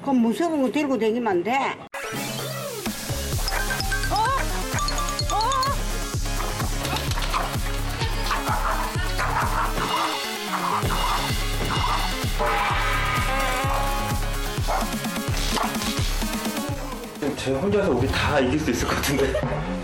그 무서운 거 들고 다니면 안 돼. 제 혼자서 우리 다 이길 수 있을 것 같은데.